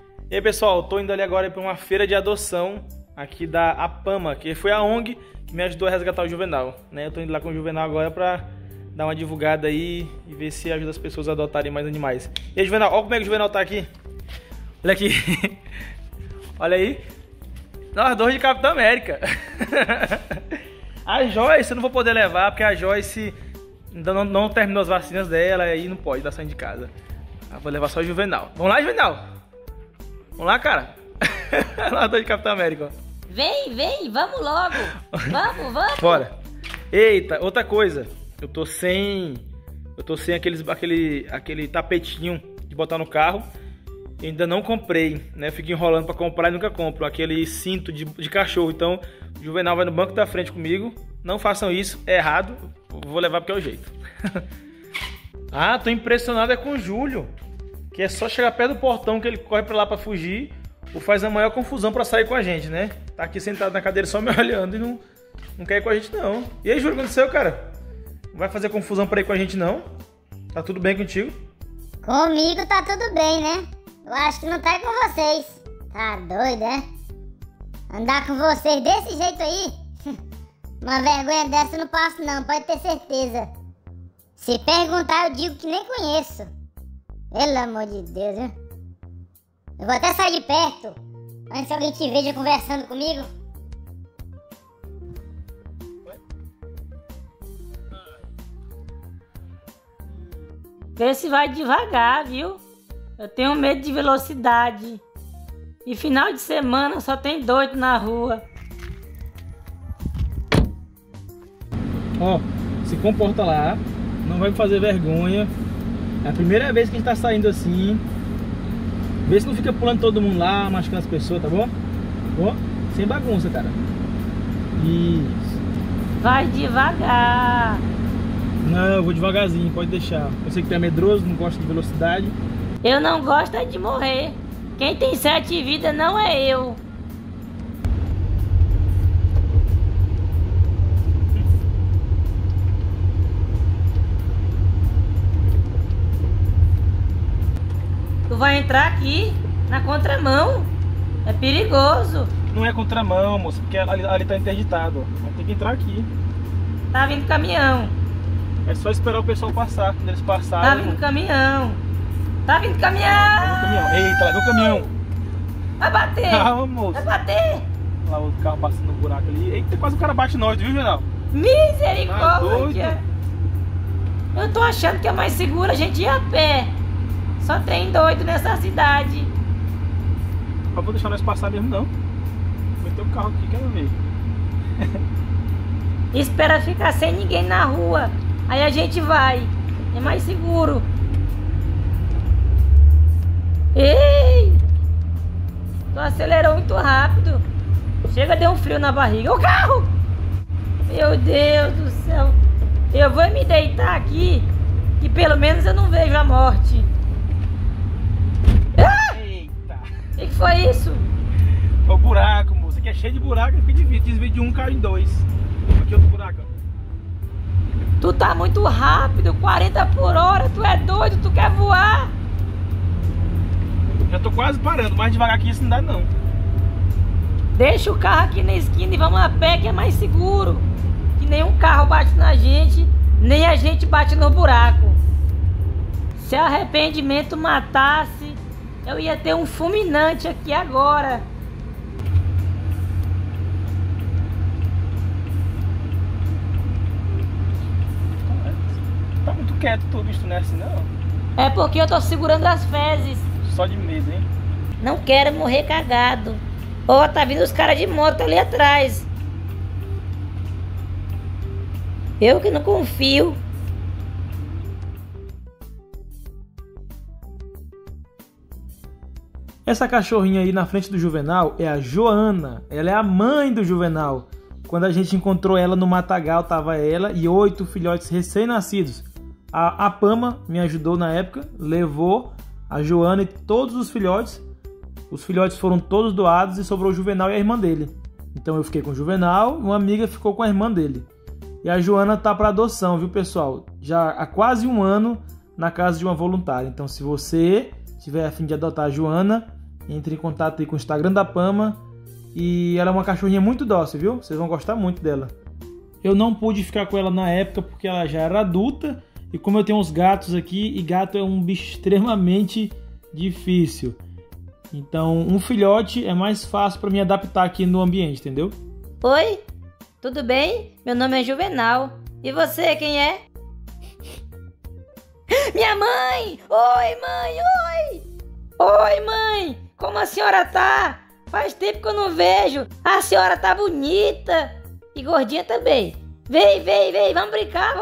E aí, pessoal, tô indo ali agora para uma feira de adoção aqui da APAMA, que foi a ONG que me ajudou a resgatar o Juvenal, né? Eu tô indo lá com o Juvenal agora para dar uma divulgada aí e ver se ajuda as pessoas a adotarem mais animais. E aí, Juvenal, olha como é que o Juvenal tá aqui. Olha aqui. Olha aí. Nós dois de Capitão América. A Joyce eu não vou poder levar, porque a Joyce ainda não terminou as vacinas dela e não pode dar saindo de casa. Eu vou levar só o Juvenal. Vamos lá, Juvenal? Vamos lá, cara? Nós dois de Capitão América, ó. Vem, vamos logo. Vamos. Bora. Eita, outra coisa. Eu tô sem aquele tapetinho de botar no carro. Eu ainda não comprei, né? Fico enrolando pra comprar e nunca compro. Aquele cinto de cachorro. Então, o Juvenal vai no banco da frente comigo. Não façam isso, é errado. Vou levar porque é o jeito. Ah, tô impressionado com o Júlio. Que é só chegar perto do portão que ele corre pra lá pra fugir. Ou faz a maior confusão pra sair com a gente, né? Tá aqui sentado na cadeira só me olhando e não quer ir com a gente, não. E aí, Júlio, o que aconteceu, cara? Não vai fazer confusão pra ir com a gente, não? Tá tudo bem contigo? Comigo tá tudo bem, né? Eu acho que não tá com vocês. Tá doido, é? Andar com vocês desse jeito aí? Uma vergonha dessa eu não passo não, pode ter certeza. Se perguntar eu digo que nem conheço. Pelo amor de Deus, viu? Eu vou até sair de perto, antes que alguém te veja conversando comigo. Vê se vai devagar, viu? Eu tenho medo de velocidade. E final de semana só tem doido na rua. Ó, se comporta lá. Não vai me fazer vergonha. É a primeira vez que a gente tá saindo assim. Vê se não fica pulando todo mundo lá, machucando as pessoas, tá bom? Ó, sem bagunça, cara. Isso. Vai devagar. Não, eu vou devagarzinho, pode deixar. Eu sei que tu é medroso, não gosta de velocidade. Eu não gosto é de morrer. Quem tem 7 vidas não é eu. Tu vai entrar aqui na contramão. É perigoso. Não é contramão, moço, porque ali tá interditado. Vai ter que entrar aqui. Tá vindo caminhão. É só esperar o pessoal passar. Quando eles passarem... Tá vindo caminhão. Tá vindo caminhão. Tá vindo caminhão. Eita, lá vem o caminhão. Vai bater. Calma, moço. Vai bater. Lá o carro passando no buraco ali. Eita, quase o cara bate nós, viu, Juvenal? Misericórdia. Eu tô achando que é mais seguro a gente ir a pé. Só tem doido nessa cidade. Não vou deixar nós passar mesmo, não. Meteu o carro aqui, quero ver. Espera ficar sem ninguém na rua. Aí a gente vai. É mais seguro. Ei! Tu acelerou muito rápido. Chega, deu um frio na barriga. O carro! Meu Deus do céu. Eu vou me deitar aqui, que pelo menos eu não vejo a morte. Ah! Eita! O que foi isso? O buraco, moço. Aqui é cheio de buraco. Fica desvio de um, cai em dois. Aqui outro buraco, ó. Tu tá muito rápido, 40 por hora. Tu é doido, tu quer voar? Já tô quase parando, mais devagar que isso não dá, não. Deixa o carro aqui na esquina e vamos a pé, que é mais seguro. Que nenhum carro bate na gente, nem a gente bate no buraco. Se arrependimento matasse, eu ia ter um fulminante aqui agora. Tá muito quieto tudo isso, não é assim, não? É porque eu tô segurando as fezes. Só de medo, hein? Não quero morrer cagado. Ó, tá vindo os caras de moto ali atrás. Eu que não confio. Essa cachorrinha aí na frente do Juvenal é a Joana. Ela é a mãe do Juvenal. Quando a gente encontrou ela no matagal, tava ela e 8 filhotes recém-nascidos. A Pama me ajudou na época, levou a Joana e todos os filhotes. Os filhotes foram todos doados e sobrou o Juvenal e a irmã dele. Então eu fiquei com o Juvenal e uma amiga ficou com a irmã dele. E a Joana tá para adoção, viu, pessoal? Já há quase um ano na casa de uma voluntária. Então se você tiver a fim de adotar a Joana, entre em contato aí com o Instagram da Pama. E ela é uma cachorrinha muito dócil, viu? Vocês vão gostar muito dela. Eu não pude ficar com ela na época porque ela já era adulta. E como eu tenho uns gatos aqui, e gato é um bicho extremamente difícil. Então, um filhote é mais fácil para me adaptar aqui no ambiente, entendeu? Oi, tudo bem? Meu nome é Juvenal. E você, quem é? Minha mãe! Oi, mãe! Oi! Oi, mãe! Como a senhora tá? Faz tempo que eu não vejo. A senhora tá bonita. E gordinha também. Vem, vamos brincar,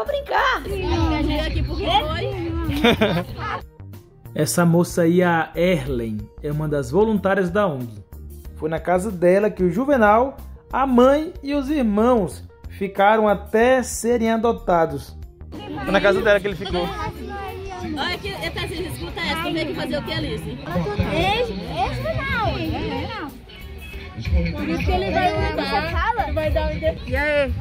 Essa moça aí, a Erlen, é uma das voluntárias da ONG. Foi na casa dela que o Juvenal, a mãe e os irmãos ficaram até serem adotados. Foi na casa dela que ele ficou. Olha aqui, escuta essa, tu veio aqui fazer o que, Alice? Esse não. Por isso que ele vai mudar. Vai dar um... E aí?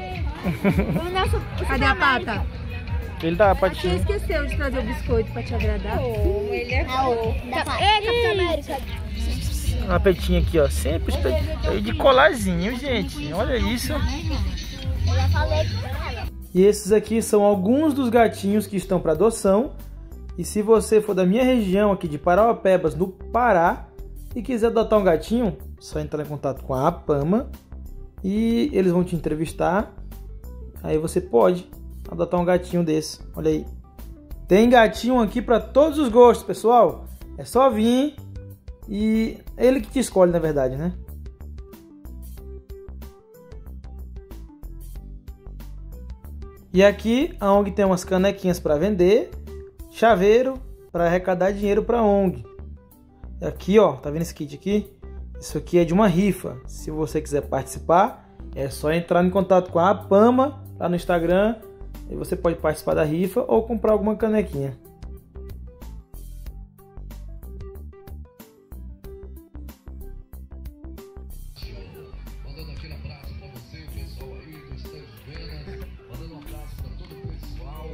Cadê a pata? Ele tá Você patinho. esqueceu de trazer o biscoito pra te agradar? Ele é Capitão América. Uma petinha aqui, ó. Sempre aí de colarzinho, gente. Olha isso. Eu já falei com ela. E esses aqui são alguns dos gatinhos que estão para adoção. E se você for da minha região aqui de Parauapebas, no Pará, e quiser adotar um gatinho, só entrar em contato com a Pama e eles vão te entrevistar. Aí você pode adotar um gatinho desse. Olha aí. Tem gatinho aqui para todos os gostos, pessoal. É só vir e é ele que te escolhe, na verdade, né? E aqui a ONG tem umas canequinhas para vender, chaveiro para arrecadar dinheiro para a ONG. E aqui, ó, tá vendo esse kit aqui? Isso aqui é de uma rifa. Se você quiser participar, é só entrar em contato com a Pama lá no Instagram e você pode participar da rifa ou comprar alguma canequinha. Mandando aquele abraço pra você, o pessoal aí do Estande Venas. Mandando um abraço pra todo o pessoal.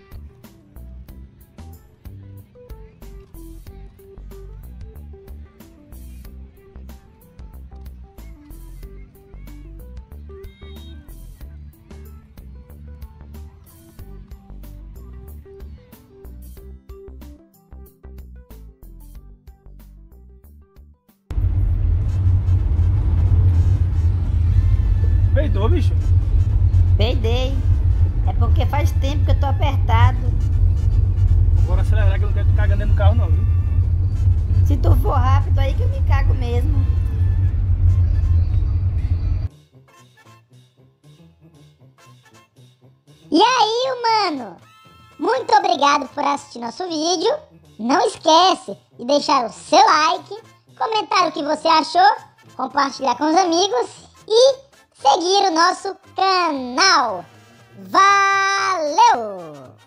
Peidou, bicho? Peidei. É porque faz tempo que eu tô apertado. Bora acelerar que eu não quero ficar cagando dentro do carro não, viu? Se tu for rápido aí que eu me cago mesmo. E aí, humano? Muito obrigado por assistir nosso vídeo. Não esquece de deixar o seu like, comentar o que você achou, compartilhar com os amigos e seguir o nosso canal. Valeu!